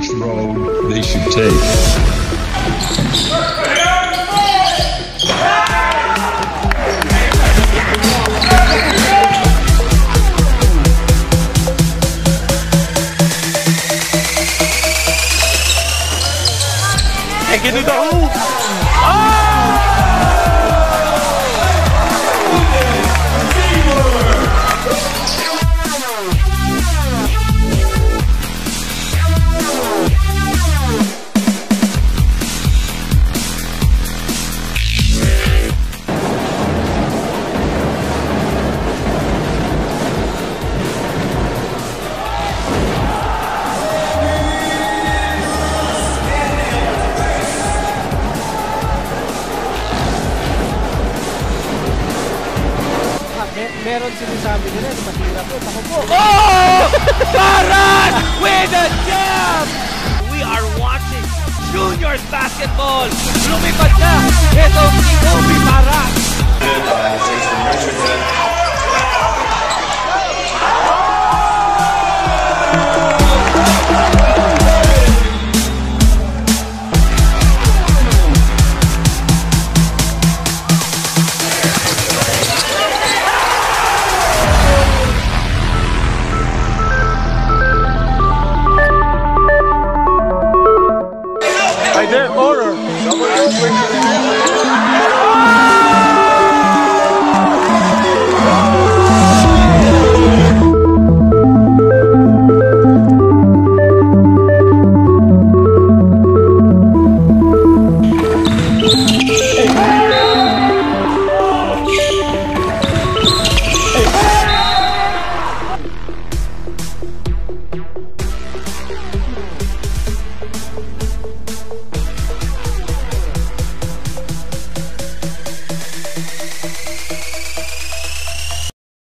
which road they should take. Get it on! Meron sinasabi nila na mahirap yun. Ako po. Oh! Barat with a jam! We are watching Juniors basketball. Lumipad na itong si Kobe Barat.